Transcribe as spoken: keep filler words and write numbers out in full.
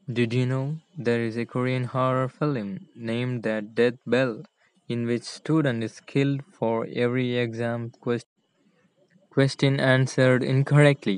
Did you know there is a Korean horror film named The Death Bell, in which student is killed for every exam quest- question answered incorrectly?